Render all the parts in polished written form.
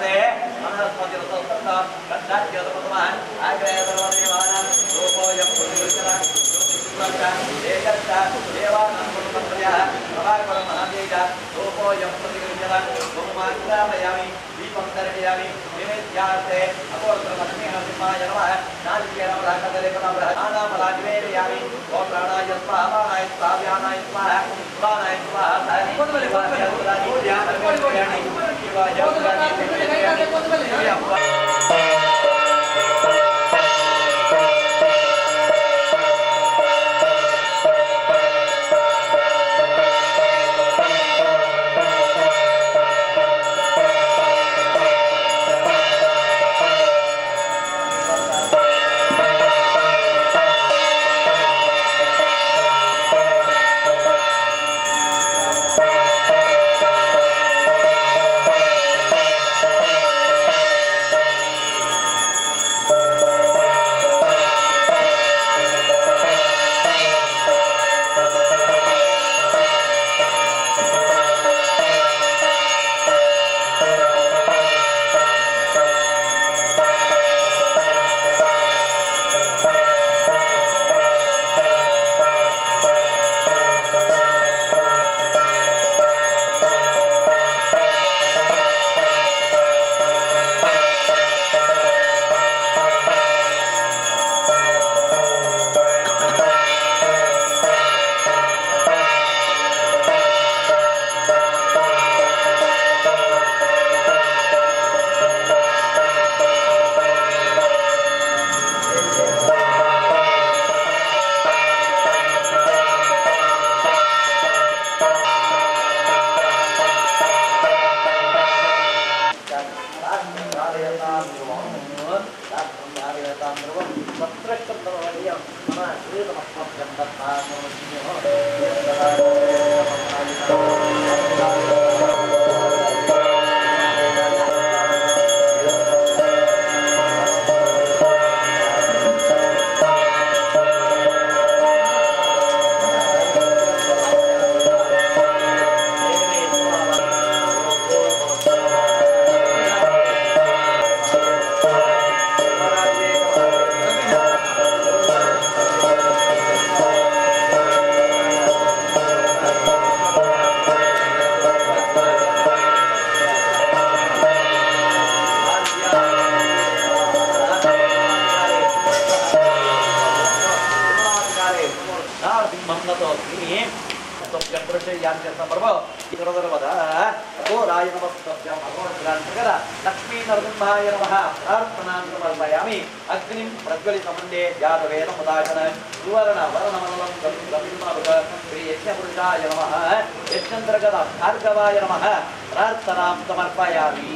लक्ष्मी नरसिंहाय नमः प्रार्थनां समर्पयामि अग्निं प्रज्वलितमण्डे यादवेन मुदाचन सुवर्ण वर्णमलं गविर्मभग श्री यज्ञपुरुषाय नमः यज्ञन्तर्गत भार्गवाय नमः प्रार्थनां समर्पयामि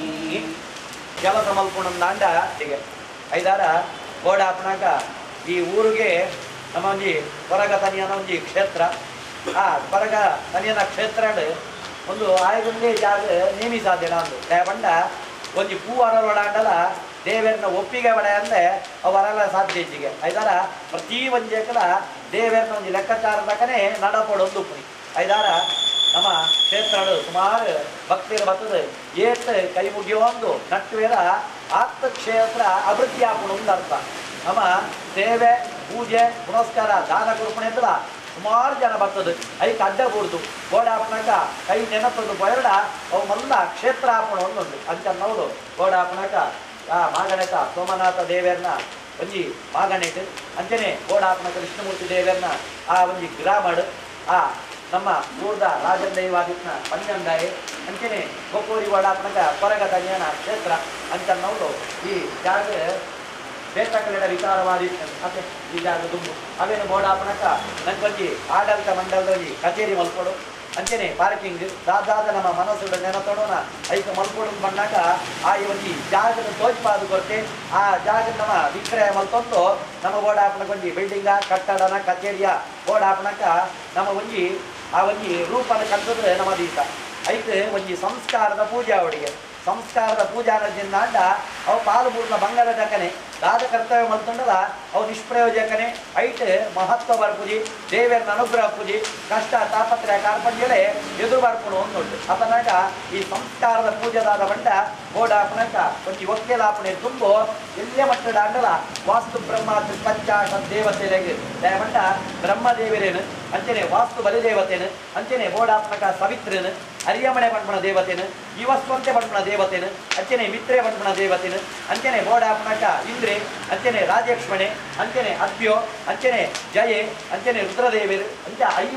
जल समल्पुणं दांड ಹೀಗೆ ಐದಾರ ಬೋರ್ಡ್ ಹಾಕ್ನಾಕ ಈ ಊರಿಗೆ ನಮ್ಮ ಒಂಜಿ ಹೊರಗ ತನಿಯನ ಒಂಜಿ ಕ್ಷೇತ್ರ ಆ ಹೊರಗ ತನಿಯನ ಕ್ಷೇತ್ರ ಒಂದು ಆಯಗೊಂದೇ ಜಾಗ ನೇಮಿಸಾಧ್ಯನ ಅಂದು ಬಂಡ ಒಂಜಿ ಪೂ ಅರಳೊಡಾಂಡಲ ದೇವೇರನ ಒಪ್ಪಿಗೆ ಒಡೆ ಅಂದ್ರೆ ಅವು ಅರಳ ಸಾಧ್ಯ ಇಚ್ಚಿಗೆ ಐದಾರ ಪ್ರತಿ ಒಂಜೇಕಲ ದೇವೇರನ ಒಂಜಿ ಲೆಕ್ಕಾಚಾರದಕನೇ ನಡಪಡು ಒಂದು ಪುರಿ ಐದಾರ ನಮ್ಮ ಕ್ಷೇತ್ರಗಳು ಸುಮಾರು ಭಕ್ತಿರು ಬರ್ತದೆ ಏಟ್ ಕೈ ಮುಗಿಯೊಂದು ನಟ್ಟುವೇರ ಆತ್ತ ಕ್ಷೇತ್ರ ಅಭಿವೃದ್ಧಿ ಆಪುಣ ಒಂದು ಅರ್ಥ ನಮ್ಮ ಸೇವೆ ಪೂಜೆ ಪುನಸ್ಕಾರ ದಾನ ಕುರ್ಪಣೆ ಅಂತ ಸುಮಾರು ಜನ ಬರ್ತದೆ ಐಕ್ ಅಡ್ಡ ಬೂರ್ದು ಗೋಡೆ ಹಾಪನಾಕ ಕೈ ನೆನಪೊಂದು ಬಯರಡ ಅವು ಮಲ್ಲ ಕ್ಷೇತ್ರ ಹಾಪಣ ಒಂದೊಂದು ಅಂತ ನೋಡು ಗೋಡೆ ಹಾಪನಾಕ ಆ ಮಾಗಣೇತ ಸೋಮನಾಥ ದೇವೇರ್ನ ಒಂಜಿ ಮಾಗಣೇಟ್ ಅಂಚನೆ ಗೋಡೆ ಹಾಪನಾಕ ವಿಷ್ಣುಮೂರ್ತಿ ದೇವೇರ್ನ ಆ ಒಂಜಿ ಗ್ರಾಮಡ್ ಆ ನಮ್ಮ ಊರ್ದ ರಾಜನ್ ದೈವಾದಿತ್ನ ಪಂಚಂದಾಯಿ ಅಂಚನೆ ಗೋಕೋರಿ ಗೋಡೆ ಹಾಪನಾಕ ಕೊರಗ ತನಿಯನ ಕ್ಷೇತ್ರ ಅಂತ ನೋಡು ಈ ಜಾಗ ಬೇಕಕಲೆಡ ವಿಚಾರವಾದಿ ಅದೇ ಈ ಜಾಗ ದುಂಬು ಅವೇನು ಬೋರ್ಡ್ ಹಾಪನಕ ನಂಗೊಂಜಿ ಆಡಳಿತ ಮಂಡಲದಲ್ಲಿ ಕಚೇರಿ ಮಲ್ಕೊಡು ಅಂಚನೆ ಪಾರ್ಕಿಂಗ್ ದಾದಾದ ನಮ್ಮ ಮನಸ್ಸುಡ ನೆನತೋಡೋಣ ಐಕ ಮಲ್ಕೊಡು ಬಂದಾಗ ಆ ಒಂಜಿ ಜಾಗದ ತೋಜ್ಪಾದು ಕೊರತೆ ಆ ಜಾಗ ನಮ್ಮ ವಿಕ್ರಯ ಮಲ್ತೊಂದು ನಮ್ಮ ಬೋರ್ಡ್ ಹಾಪನಕೊಂಜಿ ಬಿಲ್ಡಿಂಗ ಕಟ್ಟಡನ ಕಚೇರಿಯ ಬೋರ್ಡ್ ಹಾಪನಕ ನಮ್ಮ ಒಂಜಿ ಆ ಒಂಜಿ ರೂಪನ ಕಟ್ಟದ್ರೆ ನಮ್ಮ ದೀತ ಐತೆ ಒಂಜಿ ಸಂಸ್ಕಾರದ ಪೂಜೆ ಅವಳಿಗೆ ಸಂಸ್ಕಾರದ ಪೂಜಾನದಿಂದ ಅವು ಪಾಲುಪೂರ್ಣ ಬಂಗಾರ ಜಕನೆ ದಾದ ಕರ್ತವ್ಯ ಮಲ್ತುಂಡಲ್ಲ ಅವು ನಿಷ್ಪ್ರಯೋಜಕನೆ ಐಟ್ ಮಹತ್ವ ಬರ್ಪುಜಿ ದೇವರನ್ನ ಅನುಗ್ರಹ ಪೂಜಿ ಕಷ್ಟ ತಾಪತ್ರಯ ಕಾರ್ಪಣ್ಯಲೆ ಎದುರು ಬರ್ಪುಣು ಒಂದುಂಟು ಅಪನಾಗ ಈ ಸಂಸ್ಕಾರದ ಪೂಜೆದಾದ ಬಂಡ ಗೋಡಾಪನಕ ಒಂದು ಒಕ್ಕೆಲಾಪಣೆ ತುಂಬು ಎಲ್ಲೇ ಮಟ್ಟದ ಅಂಡಲ ವಾಸ್ತು ಬ್ರಹ್ಮ ಪಂಚಾಶತ್ ದೇವತೆಗೆ ಬಂಡ ಬ್ರಹ್ಮದೇವರೇನು ಅಂಚನೆ ವಾಸ್ತು ಬಲಿದೇವತೆನು ಅಂಚನೆ ಗೋಡಾಪನಕ ಸವಿತ್ರನು ಅರಿಯಮಣೆ ಪಂಪಣ ದೇವತೆನು ಇವಸ್ವಂತೆ ಪಂಪಣ ದೇವತೆನು ಅಂಚನೆ ಮಿತ್ರೆ ಪಂಪಣ ದೇವತೆನು ಅಂಚನೆ ಗೋಡಾಪನಕ ಇಂದ್ರೆ ಅಂಚನೆ ರಾಜೇಕ್ಷ್ಮಣೆ ಅಂಚನೆ ಅಭ್ಯೋ ಅಂಚನೆ ಜಯೆ ಅಂಚನೆ ರುದ್ರದೇವರು ಅಂಚ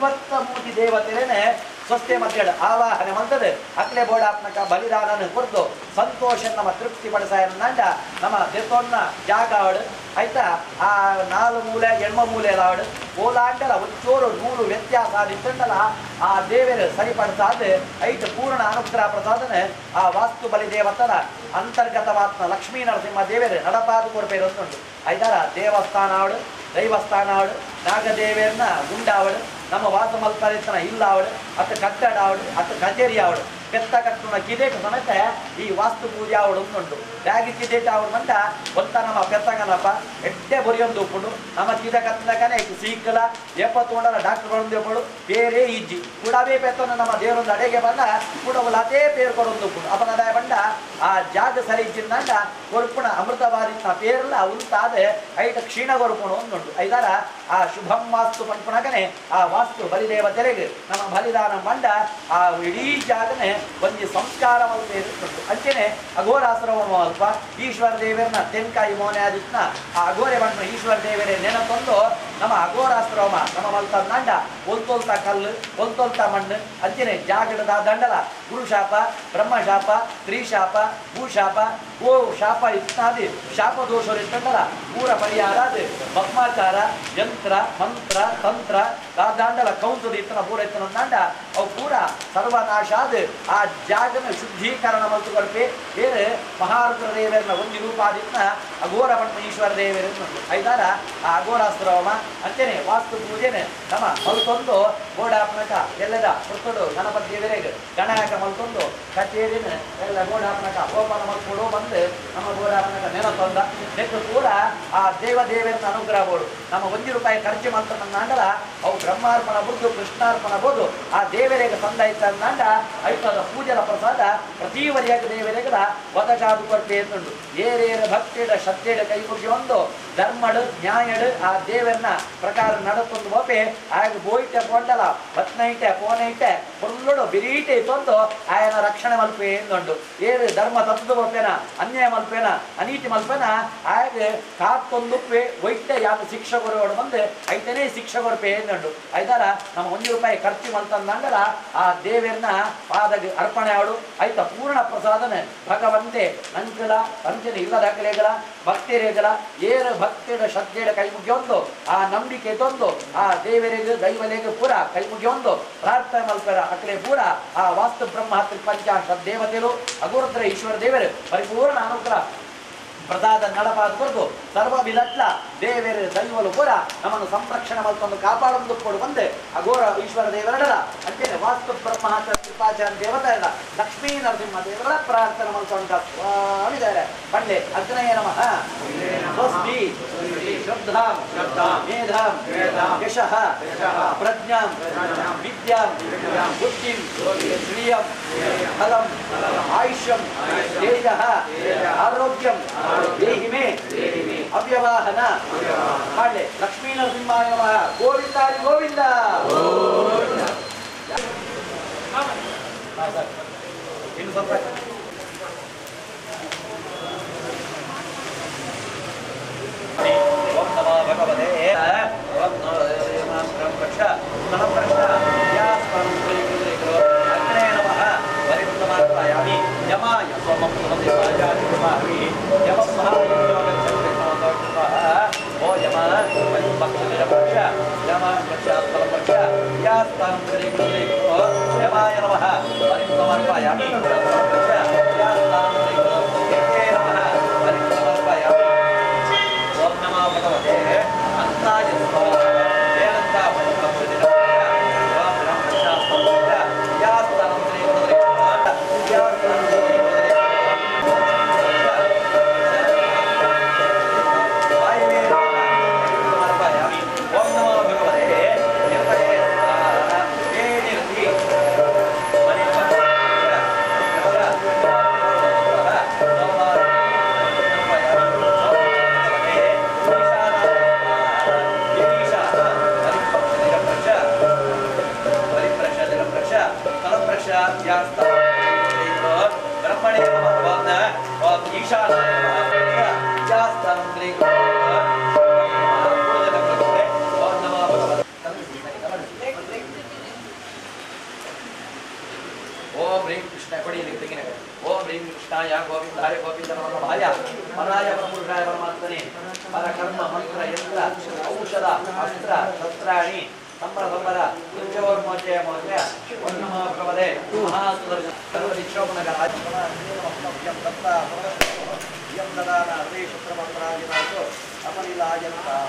53 ದೇವತೆರೇನೆ ಸ್ವಸ್ಥೆ ಮಧ್ಯೆ ಆವಾಹನೆ ಮಂತದ ಅಕ್ಲೆ ಬೋಡಾತ್ಮಕ ಬಲಿದಾನ ಕೊಡ್ದು ಸಂತೋಷ ನಮ್ಮ ತೃಪ್ತಿ ಪಡಿಸಾಯನಂಡ ನಮ್ಮ ದೇತೋನ್ನ ಜಾಗ ಆವಡು ಆಯ್ತಾ ಆ 4 ಮೂಲೆ ಎಣ್ಮ ಮೂಲೆ ಆವಡು ಓಲಾಂಡಲ ಒಂಚೂರು 100 ವ್ಯತ್ಯಾಸ ನಿಂತಂಡಲ ಆ ದೇವರು ಸರಿಪಡಿಸಾದ ಐಟ್ ಪೂರ್ಣ ಅನುಗ್ರಹ ಪ್ರಸಾದನ ಆ ವಾಸ್ತು ಬಲಿ ದೇವತನ ಅಂತರ್ಗತವಾತ್ಮ ಲಕ್ಷ್ಮೀ ನರಸಿಂಹ ದೇವರು ನಡಪಾದ ಕೊಡ್ಪೇರು ಅಂತುಂಟು ಆಯ್ತಾರ ದೇವಸ್ಥಾನ ಆವಡು ದೈವಸ್ಥಾನ ಆವಡು ನಾಗದೇವೇರ್ನ ಗುಂಡಾವಡು ನಮ್ಮ ವಾಸ ಮಲ್ಪರಿತನ ಇಲ್ಲ ಆವಡು ಅತ್ತ ಕಟ್ಟಡ ಆವಡು ಅತ್ತ ಕಚೇರಿ ಆವಡು ಪೆತ್ತ ಕಟ್ಟುನ ಕಿದೇಟ ಸಮೇತ ಈ ವಾಸ್ತು ಪೂಜೆ ಆವಡು ಉಂಟು ಬ್ಯಾಗಿ ಕಿದೇಟ ಆವಡು ಮಂಟ ಒಂತ ನಮ್ಮ ಪೆತ್ತಗನಪ್ಪ ಎಡ್ಡೆ ಬೊರಿಯೊಂದು ಉಪ್ಪುಂಡು ನಮ್ಮ ಕಿದ ಕತ್ತಲಕನೆ ಸೀಕಲ ಎಪ್ಪತ್ತೊಂಡರ ಡಾಕ್ಟರ್ ಬಂದು ಬೇರೆ ಈಜಿ ಕೂಡವೇ ಪೆತ್ತನ ನಮ್ಮ ದೇವರೊಂದು ಅಡೆಗೆ ಬಂದ ಕೂಡ ಅದೇ ಪೇರು ಕೊಡೊಂದು ಉಪ್ಪುಂಡು ಅಪನದಾಯ ಬಂಡ ಆ ಜಾಗ ಸರಿ ಇದ್ದಿಂದಂಡ ಕೊರ್ಪುಣ ಅಮೃತವಾದಿನ ಪೇರಲ್ಲ ಉಂಟಾದ ಐಟ ಕ್ಷೀಣ ಕೊರ್ಪುಣ ಒಂದುಂಟು ಐದಾರ ಆ ಶುಭಂ ವಾಸ್ತು ಪಂಪುಣಗನೆ ಆ ವಾಸ್ತು ಬಲಿದೇವತೆರೆಗೆ ನಮ್ಮ ಬಲಿದಾನ ಮಂಡ ಆ ಇಡೀ ಜಾಗನೆ ಒಂದು ಸಂಸ್ಕಾರ ಮಲ್ಪೇರುಂಟು ಅಂಚೆನೆ ಅಘೋರಾಶ್ರಮ ಅಲ್ಪ ಈಶ್ವರ ದೇವರನ್ನ ತೆಂಕಾಯಿ ಮೋನೆ ಆದಿತ್ನ ಆ ಅಘೋರೆ ಬಂಡ ಈಶ್ವರ ದೇವರೇ ನೆನಪೊಂದು ನಮ್ಮ ಅಘೋರಾಶ್ರಮ ನಮ್ಮ ಮಲ್ತ ನಂಡ ಒಲ್ತೊಲ್ತ ಕಲ್ಲು ಒಲ್ತೊಲ್ತ ಮಣ್ಣು ಅಂಚೆನೆ ಜಾಗಡದ ದಂಡಲ ಗುರುಶಾಪ ಬ್ರಹ್ಮಶಾಪ ಸ್ತ್ರೀಶಾಪ ಭೂಶಾಪ ಗೋ ಶಾಪ ಇತ್ಯಾದಿ ಶಾಪ ದೋಷರಿಟ್ಟಂಡಲ ಪೂರ ಪರಿಹಾರ ಭಸ್ಮಾಚಾರ ಯಂತ್ರ ಮಂತ್ರ ತಂತ್ರ ದಾಂಡಲ ಕೌಂತದ ಇತ್ತನ ಪೂರ ಇತ್ತನ ದಾಂಡ ಅವು ಪೂರ ಸರ್ವನಾಶಾದ ಆ ಜಾಗನ ಶುದ್ಧೀಕರಣ ಮತ್ತು ಕೊಡ್ಪೆ ಬೇರೆ ಮಹಾರುದ್ರ ದೇವರನ್ನ ಒಂದು ರೂಪಾದಿತ್ನ ಅಘೋರ ಬಣ್ಣ ಈಶ್ವರ ದೇವರನ್ನು ಐದಾರ ಆ ಅಘೋರಾಶ್ರಮ ಅಂಚೆನೆ ವಾಸ್ತು ಪೂಜೆನೆ ನಮ್ಮ ಮಲ್ತೊಂದು ಗೋಡಾಪನಕ ಎಲ್ಲದ ಪುರ್ತಡು ಗಣಪತಿ ದೇವರಿಗೆ ಗಣಾಯಕ ಮಲ್ತೊಂದು ಕಚೇರಿನ ಎಲ್ಲ ಗೋಡಾಪನಕ ಓಪನ ಮಲ್ಕೊಡು ಬಂದು ನಮ್ಮ ಗೋಡಾಪನಕ ನೆನಪೊಂದ ನೆಕ್ಕು ಪೂರ ಆ ದೇವರನ್ನ ಅನುಗ್ರಹ ಬೋಡು ನಮ್ಮ ₹1 ಖರ್ಚು ಮಾಡ್ತಾನ ನಾಂಡಲ ಅವು ಬ್ರಹ್ಮಾರ್ಪಣ ಬುದ್ದು ಕೃಷ್ಣಾರ್ಪಣ ಬೋದು ಆ ದೇವರಿಗೆ ಸಂದಾಯಿತ ನಾಂಡ ಐತದ ಪೂಜಲ ಪ್ರಸಾದ ಪ್ರತಿ ವರಿಯಾಗ ದೇವರಿಗದ ಒದಗಾದು ಕೊಡ್ತೆ ಎನ್ನುಂಡು ಏರೇರ ಭಕ್ತಿಡ ಶ್ರದ್ಧೆಡ ಕೈ ಮುಗಿ ಒಂದು ಧರ್ಮಡು ನ್ಯಾಯಡು ಆ ದೇವರನ್ನ ಪ್ರಕಾರ ನಡತೊಂದು ಒಪ್ಪೆ ಆಗ ಬೋಯ್ಟೆ ಪೊಂಡಲ ಬತ್ನೈಟೆ ಪೋನೈಟೆ ಫುಲ್ಲುಡು ಬಿರೀಟೆ ತಂದು ಆಯನ ರಕ್ಷಣೆ ಮಲ್ಪೆ ಎಂದುಂಡು ಏರು ಧರ್ಮ ತತ್ವ ಒಪ್ಪೆನ ಅನ್ಯಾಯ ಮಲ್ಪೇನ ಅನೀತಿ ಮಲ್ಪೇನ ಆಗ ಕಾತ್ತೊಂದುಪ್ಪೆ ಒಯ್ಟೆ ಯಾರು ಶಿಕ್ಷಕರು ಬಂದು ಐತನೇ ಶಿಕ್ಷಕರು ಎಂದುಂಡು ಐದಾರ ನಮ್ಮ ₹1 ಖರ್ಚು ಮಲ್ತಂದಂಗಲ ಆ ದೇವರನ್ನ ಪಾದಗೆ ಅರ್ಪಣೆ ಆಡು ಆಯ್ತ ಪೂರ್ಣ ಪ್ರಸಾದನ ಭಗವಂತೆ ನಂಕಲ ಪಂಚನೆ ಇಲ್ಲದ ಕಲೆಗಳ ಭಕ್ತಿರೇಗಲ ಏರು ಭಕ್ತಿಡ ಶ್ರದ್ಧೆಡ ಕೈ ಮುಗಿಯೊಂದು ಆ ನಂಬಿಕೆ ತಂದು ಆ ದೇವರಿಗೆ ದೈವಲೆಗೆ ಪೂರ ಕೈ ಮುಗಿಯೊಂದು ಪ್ರಾರ್ಥನೆ ಮಲ್ಪರ ಅಕಲೆ ಪೂರ ಆ ವಾಸ್ತು ಬ್ರಹ್ಮ ಪಂಚಾಶತ್ ದೇವತೆಗಳು ಅಘೋರುದ್ರ ಈಶ್ವರ ದೇವರು ಪರಿಪೂರ್ಣ ಅನುಗ್ರಹ ಪ್ರಸಾದ ನಡಪಾದ ಸರ್ವ ವಿಧಟ್ಲ ದೇವರ ದೈವಲು ಪೂರ ನಮ್ಮನ್ನು ಸಂರಕ್ಷಣೆ ಮಲ್ಕೊಂಡು ಕಾಪಾಡೊಂದು ಕೊಡು ಬಂದೆ ಅಘೋರ ಈಶ್ವರ ದೇವರಡ ಅಂಚೆನೆ ವಾಸ್ತು ಬ್ರಹ್ಮ ಕೃಪಾಚಾರ್ಯ ದೇವತೆಗಳ ಲಕ್ಷ್ಮೀ ನರಸಿಂಹ ದೇವರ ಪ್ರಾರ್ಥನೆ ಮಲ್ಕೊಂಡು ಸ್ವಾಮಿದ್ದಾರೆ ಪಂಡೆ ಅಗ್ನಯ ನಮಃ ಸ್ವಸ್ತಿ ಶ್ರದ್ಧಾಂ ಮೇಧಾಂ ಯಶಃ ಪ್ರಜ್ಞಾಂ ವಿದ್ಯಾಂ ಬುದ್ಧಿಂ ಶ್ರಿಯಂ ಫಲಂ ಆಯುಷ್ಯಂ ತೇಜಃ ಆರೋಗ್ಯಂ ದೇಹಿ ಮೇ ಅವ್ಯವಾಹನ ಮಾಡಲೆ ಲಕ್ಷ್ಮೀ ನರಸಿಂಹಾಯ ನಮಃ ಗೋವಿಂದ ಗೋವಿಂದ ಇನ್ನು ಸ್ವಲ್ಪ ಓಂ ನಮೋ ಭಗವತೆ ಓಂ ನಮೋ ಪ್ರಕ್ಷ ಅಗ್ನೇ ನಮಃ ಪರಿವೃತಮಾರ್ಪಯಾಮಿ ಯಮಾಯ ಸೋಮಂ ಸುಮದೇವಾಚಾರ್ಯಮಾಹಿ ಯಮಂ ಮಹಾಯೋಗಚಂದ್ರಮಾತೋಷಃ ಓ ಯಮ ಪಕ್ಷ ಯಮ ಪಕ್ಷ ಫಲಪಕ್ಷ ಯಾಸ್ತಾಂ ಕರಿಕೃತೋ ಯಮಾಯ ನಮಃ ಪರಿವೃತಮಾರ್ಪಯಾಮಿ ಪಕ್ಷ ಯಾಸ್ತಾಂ ಕರಿಕೃತೋ ನಮಃ ಪರಿವೃತಮಾರ್ಪಯಾಮಿ ಓಂ ನಮೋ ಭಗವತೆ ಅಂತಾಯ ವೇದಂತ ಪಕ್ಷ ಓಂ ಬ್ರಹ್ಮಶಾಸ್ತ್ರ ಯಾಸ್ತಾಂ ಕರಿಕೃತೋ ओम ह्रीं कृष्णाय पड़ी लिखते हैं ओम ह्रीं कृष्णाय गोविंदाय गोविंदनामाय पराय परपुरुषाय परमात्मने परकर्म मंत्र यंत्र औषध अस्त्र शस्त्राणि संवर मृत्योर्मोचय मोचय वन्नमो भगवते महासुदर्शन सर्वदिक्षोपनगराय यं दत्ता यं ददाना हृदयशुक्रमन्त्रादिनाथो अपरिलायन्ताम्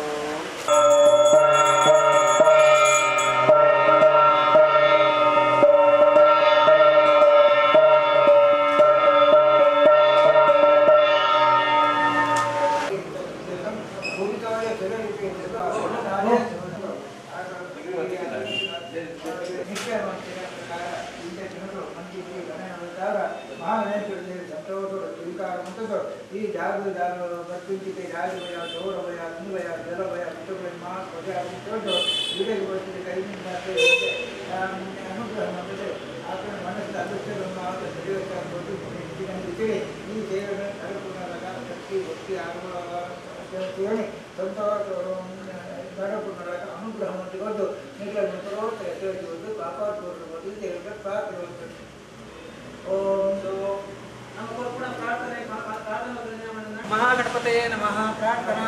ಈ ಜಾಗೃತ ಬರ್ತಿದ್ದಿದೆ ರಾಜಭಯ ಗೌರವಯ ಅನ್ವಯ ಜಲಭಯ ಮುಟ್ಟುಗಳ ಮಾತು ವಿಡಿಯೋಗೆ ಬರ್ತಿದ್ದೆ ಕೈಯಿಂದ ಅನುಗ್ರಹ ಮಾಡಿದೆ ಆತನ ಮನಸ್ಸಿನ ಅದೃಷ್ಟವನ್ನು ಆತ ಸರಿಯಾಗಿ ಈ ದೇವರನ್ನು ಕರಪುನರಾಗ ಶಕ್ತಿ ಭಕ್ತಿ ಆಗುವ ಕರಪುನರಾಗ ಅನುಗ್ರಹ ಮಾಡಿಕೊಂಡು ನಿಖರ ಮಂತ್ರೋತ್ತ ಎತ್ತರಿಸುವುದು ಪಾಪಾತ್ಮರು ದೇವರ ಪ್ರಾರ್ಥನೆ ಓಂ महागणपतये नमः प्रार्थना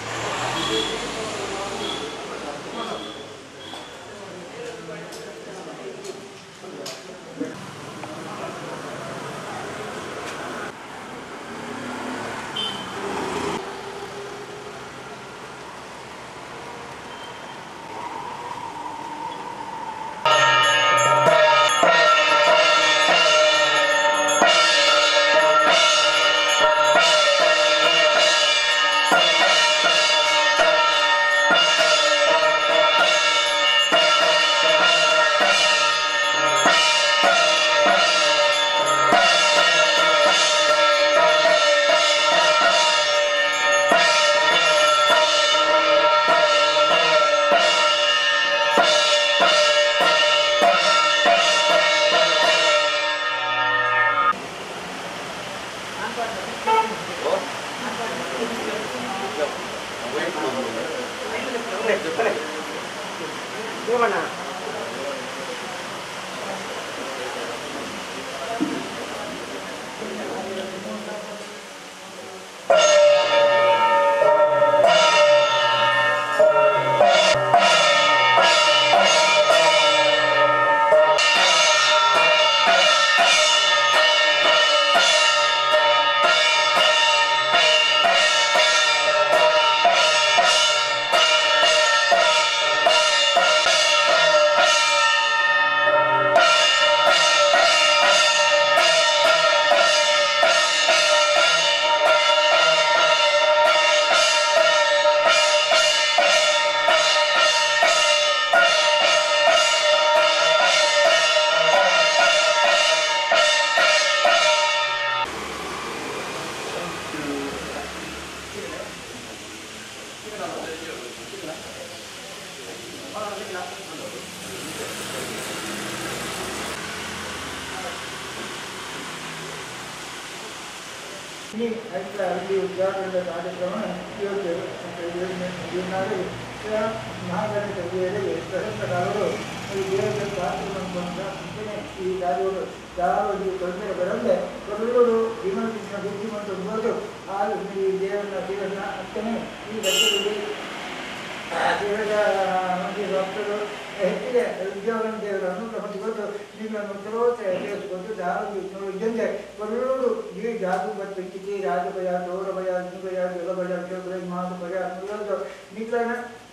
ini adalah ujian dan ada kerana योजना महागण सहस्रारो ಈ ದಾರಿಗಳು ಯಾರು ತೊಂದರೆ ಬರಲ್ಲ ಪ್ರಭುಗಳು ವಿಮರ್ಶಿಸಿನ ಬುದ್ಧಿಮಂತ ಹೋದು ಆ ದೇವರನ್ನ ಅಂತನೇ ಈ ಗದ್ದೆಯಲ್ಲಿ ದೇವರ ಭಕ್ತರು ಹೆಚ್ಚಿಗೆ ಉದ್ಯೋಗ ದೇವರ ಅನುಗ್ರಹ ಹೊಂದಿಕೊಂಡು ನಿಮ್ಮನ್ನು ತಿಳಿಸಿಕೊಂಡು ದಾರು ಇದ್ದಂತೆ ಪ್ರಭುಗಳು ಈ ಜಾದು ಬತ್ತಿಗೆ ರಾಜಭಯ ಗೌರವಯ ನಿಭಯ ಜಲಭಯ ಶೋಭಯ ಮಹಾಭಯ ಅನ್ನೋದು ನಿಗ್ರಹ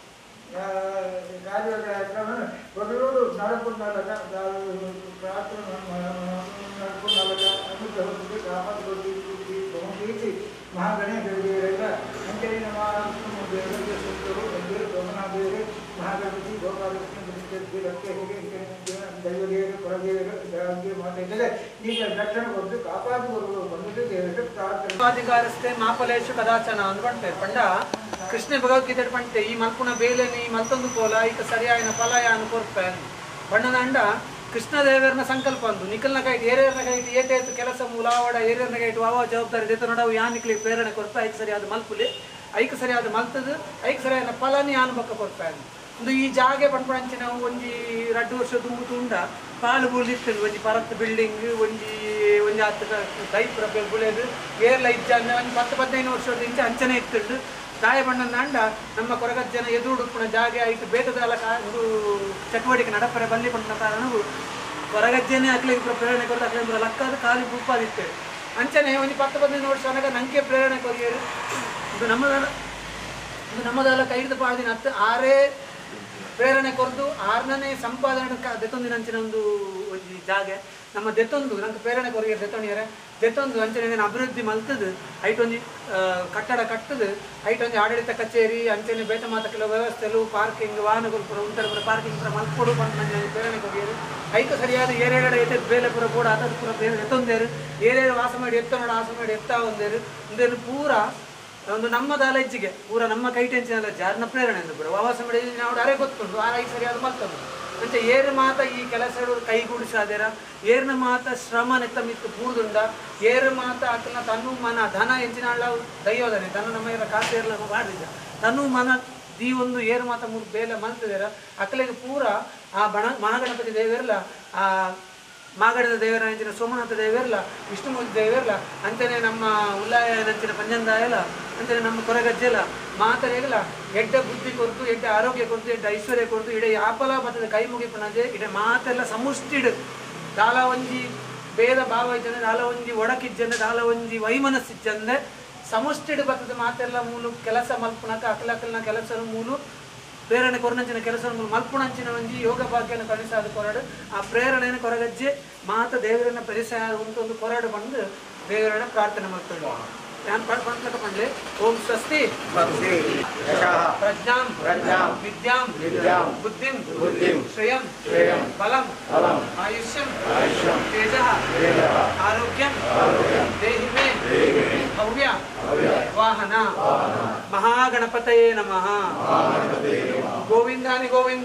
ಕಾರ್ಯಕ್ರಮ ಪ್ರಭುಗಳು ನಡಪುಂಡಾಲಕ ಪ್ರಾರ್ಥನೆ ನಡಪುಂಡಾಲಕ ಅನುಗ್ರಹ ಕಾಪಾಡಿಕೊಳ್ಳಿ ಬಹುಪ್ರೀತಿ ಮಹಾಗಣೇಶ ದೇವರೆಲ್ಲ ಅಂತೆಯೇ ನಮ್ಮ ದೇವರಿಗೆ ಸುತ್ತರು ಸೋಮನಾಥೇವರು ಮಹಾಗಣಪತಿ ಗೋಪಾಲಕೃಷ್ಣ ದೈವದೇವರು ಪರದೇವರು ಮಾತಾಡಿದರೆ ಈಗ ರಕ್ಷಣೆ ಕೊಟ್ಟು ಕಾಪಾಡಿಕೊಳ್ಳಲು ಬಂದು ದೇವರಿಗೆ ಪ್ರಾರ್ಥನೆ ಅಧಿಕಾರಸ್ಥೆ ಮಾಪಲೇಶು ಕದಾಚನ ಅಂದ್ಕೊಂಡೆ ಪಂಡ ಕೃಷ್ಣ ಭಗವದ್ಗೀತೆ ಪಂಟೆ ಈ ಮಲ್ಪುನ ಬೇಲೆನಿ ಮಲ್ತೊಂದು ಪೋಲ ಈಗ ಸರಿಯಾಯಿನ ಫಲಯ ಅನ್ನು ಕೊರ್ಪೆ ಬಣ್ಣನ ಅಂಡ ಕೃಷ್ಣದೇವರನ ಸಂಕಲ್ಪ ಅಂದು ನಿಖಲ್ನ ಕೈಟ್ ಏರಿಯರ್ನ ಕೈಟ್ ಏಟೇತು ಕೆಲಸ ಮೂಲಾವಡ ಏರಿಯರ್ನ ಕೈಟ್ ವಾವ ಜವಾಬ್ದಾರಿ ದೇತ ನೋಡವು ಯಾನಿಕ್ಲಿ ಪ್ರೇರಣೆ ಕೊಡ್ತಾ ಐಕ್ ಸರಿಯಾದ ಮಲ್ಪುಲಿ ಐಕ್ ಸರಿಯಾದ ಮಲ್ತದು ಐಕ್ ಸರಿಯಾದ ಫಲನಿ ಅನುಭವ ಕೊಡ್ತಾನೆ ಒಂದು ಈ ಜಾಗೆ ಪಂಪಂಚಿ ನಾವು ಒಂಜಿ 2 ವರ್ಷ ತುಂಬು ತುಂಡ ಪಾಲು ಬೂಲಿತ್ತು ಒಂಜಿ ಪರತ್ ಬಿಲ್ಡಿಂಗ್ ಒಂಜಿ ಹತ್ತು ದೈಪ್ರ ಬುಳೆದು ಏರ್ಲ ಇಜ್ಜ ಒಂದು 10-15 ವರ್ಷದ ಇಂಚ ಅಂಚನೆ ಇತ್ತು ದಾಯ ಬಣ್ಣದ ಅಂಡ ನಮ್ಮ ಕೊರಗಜ್ಜನ ಎದುರುಡುಪುಣ ಜಾಗೆ ಆಯ್ತು ಬೇಟದಾಲ ಒಂದು ಚಟುವಟಿಕೆ ನಡಪರೆ ಬಲ್ಲಿ ಪಂಡ ಕಾರಣವು ಕೊರಗಜ್ಜನೆ ಅಕ್ಲಿಗೆ ಪ್ರೇರಣೆ ಕೊಟ್ಟು ಅಕ್ಲಿಂದ ಲಕ್ಕದ ಖಾಲಿ ಗುಪ್ಪಾದಿತ್ತೇವೆ ಅಂಚನೆ ಒಂದು 10-15 ವರ್ಷ ತನಕ ನಂಗೆ ಪ್ರೇರಣೆ ಕೊರಿಯರು ಇದು ನಮ್ಮದೆಲ್ಲ ಕೈದು ಪಾಡ್ದಿನ ಹತ್ತು ಆರೇ ಪ್ರೇರಣೆ ಕೊರದು 6ನೇ ಸಂಪಾದನೆ ದೆತ್ತೊಂದಿನ ಅಂಚಿನ ಒಂದು ಜಾಗೆ ನಮ್ಮ ದೆತ್ತೊಂದು ನಂಗೆ ಪ್ರೇರಣೆ ಕೊರಿಯರು ದೆತ್ತೊಣಿಯರೆ ದೆತ್ತೊಂದು ಅಂಚನೆ ಅಭಿವೃದ್ಧಿ ಮಲ್ತದು ಐಟೊಂದು ಕಟ್ಟಡ ಕಟ್ಟದು ಐಟೊಂದು ಆಡಳಿತ ಕಚೇರಿ ಅಂಚನೆ ಬೇತ ಮಾತ ಕೆಲವು ವ್ಯವಸ್ಥೆಲು ಪಾರ್ಕಿಂಗ್ ವಾಹನಗಳು ಪುರ ಉಂಟರ ಪಾರ್ಕಿಂಗ್ ಪುರ ಮಲ್ಕೊಡು ಬಂದು ನಂಗೆ ಪ್ರೇರಣೆ ಕೊರಿಯರು ಐದು ಸರಿಯಾದ ಏರೇಗಡೆ ಎತ್ತ ಬೇಲೆ ಪುರ ಬೋಡ ಅದರ ಪುರ ಬೇರೆ ಎತ್ತೊಂದೇರು ಏರೇರು ವಾಸ ಮಾಡಿ ಎತ್ತ ನೋಡ ವಾಸ ಮಾಡಿ ಎತ್ತ ಒಂದೇರು ಒಂದೇರು ಪೂರ ಒಂದು ನಮ್ಮದಾಲ ಹೆಜ್ಜಿಗೆ ಪೂರ ನಮ್ಮ ಕೈ ಟೆನ್ಷನ್ ಜಾರನ ಪ್ರೇರಣೆ ಎಂದು ಬಿಡು ವಾಸ ಮಾಡಿ ನಾವು ಅರೆ ಗೊತ್ತುಂಟು ಆ ಐದು ಸರಿಯಾದ ಮಲ್ತಂದು ಅಂಚೆ ಏರು ಮಾತ ಈ ಕೆಲಸಗಳು ಕೈಗೂಡಿಸಾದೇರ ಏರ್ನ ಮಾತ ಶ್ರಮ ನೆತ್ತ ಮಿತ್ತು ಪೂರ್ದುಂಡ ಏರು ಮಾತ ಅಕ್ಕನ ತನ್ನು ಮನ ಧನ ಹೆಂಚಿನ ದೈವದನೆ ತನ್ನ ನಮ್ಮ ಕಾಸು ಏರ್ಲ ಮಾಡಿದ ತನ್ನು ಮನ ಈ ಒಂದು ಏರು ಮಾತ 3 ಬೇಲೆ ಮಲ್ತಿದಾರ ಅಕ್ಕಲಿಗೆ ಪೂರ ಆ ಮಹಾಗಣಪತಿ ದೇವರಲ್ಲ ಆ ಮಾಗಡದ ದೇವರ ಅಂಚಿನ ಸೋಮನಾಥ ದೇವರಲ್ಲ ವಿಷ್ಣುಮೂರ್ತಿ ದೇವರಲ್ಲ ಅಂಚನೆ ನಮ್ಮ ಉಲ್ಲಾಯ ನಂಚಿನ ಪಂಜಂದಾಯಲ್ಲ ಅಂಚನೆ ನಮ್ಮ ಕೊರಗಜ್ಜೆಲ್ಲ ಮಾತರೆಗಲ್ಲ ಎಡ್ಡ ಬುದ್ಧಿ ಕೊರತು ಎಡ್ಡ ಆರೋಗ್ಯ ಕೊರತು ಎಡ್ಡ ಐಶ್ವರ್ಯ ಕೊರತು ಇಡೀ ಆಪಲ ಬತ್ತದ ಕೈ ಮುಗಿಪುಣಜೆ ಇಡೀ ಮಾತೆಲ್ಲ ಸಮುಷ್ಟಿಡು ದಾಲ ಒಂಜಿ ಭೇದ ಭಾವ ಇಜ್ಜಂದೆ ದಾಲ ಒಂಜಿ ಒಡಕಿಜ್ಜಂದೆ ದಾಲ ಒಂಜಿ ವೈಮನಸ್ಸಿಜ್ಜಂದೆ ಸಮುಷ್ಟಿಡು ಬತ್ತದ ಮಾತೆಲ್ಲ ಮೂಲು ಕೆಲಸ ಮಲ್ಪುಣಕ ಅಕ್ಕಲಕ್ಕಲ್ನ ಕೆಲಸ ಮೂಲು ಪ್ರೇರಣೆ ಕೊರನಂಚಿನ ಕೆಲಸ ಮಲ್ಪುಣಂಚಿನ ಒಂಜಿ ಯೋಗ ಭಾಗ್ಯನ ಕಲಿಸಾದ ಕೊರಡು ಆ ಪ್ರೇರಣೆಯನ್ನು ಕೊರಗಜ್ಜೆ ಮಾತ ದೇವರನ್ನ ಪರಿಸರ ಒಂದು ಕೊರಡು ಬಂದು ದೇವರನ್ನ ಪ್ರಾರ್ಥನೆ ಮಾಡ್ಕೊಂಡು ನಾನು ಪ್ರಾರ್ಥನೆ ಪಂಡ್ಲೆ ಓಂ ಸ್ವಸ್ತಿ ಪ್ರಜ್ಞಾಂ ವಿದ್ಯಾಂ ಬುದ್ಧಿಂ ಶ್ರೇಯಂ ಬಲಂ ಆಯುಷ್ಯಂ ತೇಜಃ ಆರೋಗ್ಯಂ ದೇಹಿ ಮೇ ಭವ್ಯ ವಾಹನ ಮಹಾಗಣಪತಯೇ ನಮಃ ಗೋವಿಂದಾನಿ ಗೋವಿಂದ